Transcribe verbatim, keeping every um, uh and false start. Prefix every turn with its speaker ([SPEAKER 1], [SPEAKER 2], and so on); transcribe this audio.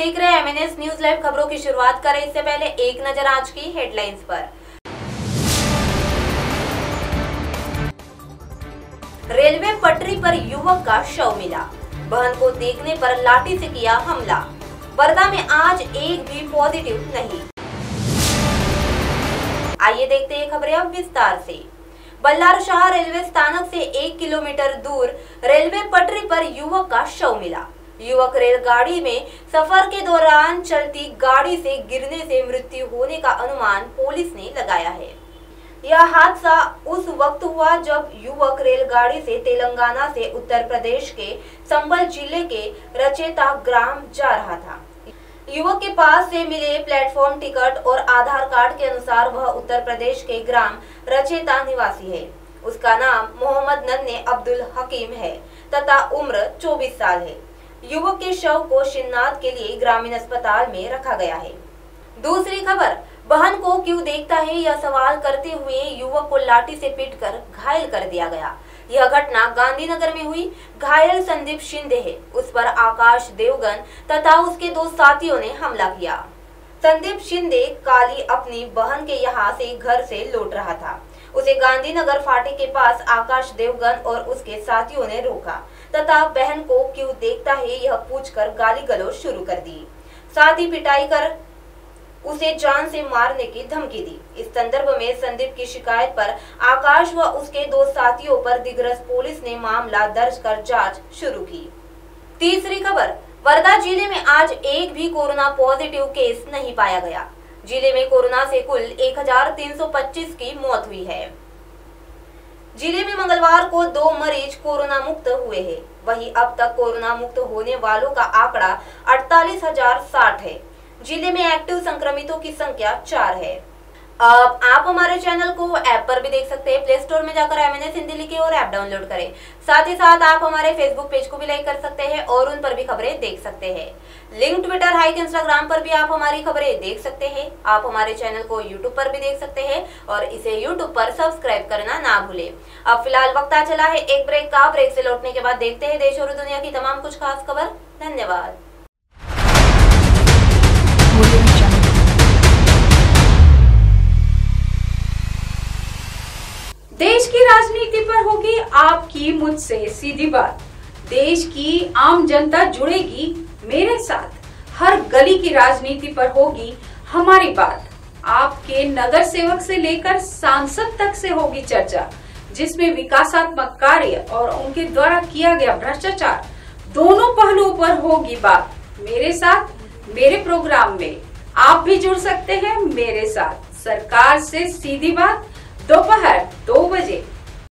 [SPEAKER 1] देख रहे हैं एमएनएस न्यूज लाइव। खबरों की शुरुआत करें इससे पहले एक नजर आज की हेडलाइंस पर। रेलवे पटरी पर युवक का शव मिला, बहन को देखने पर लाठी से किया हमला। वर्धा में आज एक भी पॉजिटिव नहीं। आइए देखते हैं खबरें अब विस्तार से। बल्लारशाह रेलवे स्थानक से एक किलोमीटर दूर रेलवे पटरी पर युवक का शव मिला। युवक रेलगाड़ी में सफर के दौरान चलती गाड़ी से गिरने से मृत्यु होने का अनुमान पुलिस ने लगाया है। यह हादसा उस वक्त हुआ जब युवक रेलगाड़ी से तेलंगाना से उत्तर प्रदेश के संबल जिले के रचेता ग्राम जा रहा था। युवक के पास से मिले प्लेटफॉर्म टिकट और आधार कार्ड के अनुसार वह उत्तर प्रदेश के ग्राम रचेता निवासी है। उसका नाम मोहम्मद नन्हे अब्दुल हकीम है तथा उम्र चौबीस साल है। युवक के शव को शिन्नाथ के लिए ग्रामीण अस्पताल में रखा गया है। दूसरी खबर, बहन को क्यों देखता है यह सवाल करते हुए युवक को लाठी से पीटकर घायल कर दिया गया। यह घटना गांधीनगर में हुई। घायल संदीप शिंदे है, उस पर आकाश देवगन तथा उसके दो साथियों ने हमला किया। संदीप शिंदे काली अपनी बहन के यहाँ से घर से लौट रहा था। उसे गांधीनगर फाटे के पास आकाश देवगन और उसके साथियों ने रोका तथा बहन को क्यों देखता है यह पूछकर गाली गलौज शुरू कर दी। साथ ही पिटाई कर उसे जान से मारने की धमकी दी। इस संदर्भ में संदीप की शिकायत पर आकाश व उसके दो साथियों पर दिग्रस पुलिस ने मामला दर्ज कर जांच शुरू की। तीसरी खबर, वर्धा जिले में आज एक भी कोरोना पॉजिटिव केस नहीं पाया गया। जिले में कोरोना से कुल एक हजार तीन सौ पच्चीस की मौत हुई है। जिले में मंगलवार को दो मरीज कोरोना मुक्त हुए हैं। वहीं अब तक कोरोना मुक्त होने वालों का आंकड़ा अड़तालीस हजार साठ है। जिले में एक्टिव संक्रमितों की संख्या चार है। अब आप हमारे चैनल को ऐप पर भी देख सकते हैं। प्ले स्टोर में जाकर एमएनएस हिंदी लिखें और ऐप डाउनलोड करें। साथ ही साथ आप हमारे फेसबुक पेज को भी लाइक कर सकते हैं और उन पर भी खबरें देख सकते हैं। लिंक ट्विटर, हाइक, इंस्टाग्राम पर भी आप हमारी खबरें देख सकते हैं। आप हमारे चैनल को यूट्यूब पर भी देख सकते हैं और इसे यूट्यूब पर सब्सक्राइब करना ना भूलें। अब फिलहाल वक्त आ चला है एक ब्रेक का। ब्रेक से लौटने के बाद देखते हैं देश और दुनिया की तमाम कुछ खास खबर। धन्यवाद।
[SPEAKER 2] देश की राजनीति पर होगी आपकी मुझसे सीधी बात। देश की आम जनता जुड़ेगी मेरे साथ। हर गली की राजनीति पर होगी हमारी बात। आपके नगर सेवक से लेकर सांसद तक से होगी चर्चा, जिसमें विकासात्मक कार्य और उनके द्वारा किया गया भ्रष्टाचार दोनों पहलुओं पर होगी बात। मेरे साथ मेरे प्रोग्राम में आप भी जुड़ सकते हैं मेरे साथ। सरकार से सीधी बात दोपहर दो बजे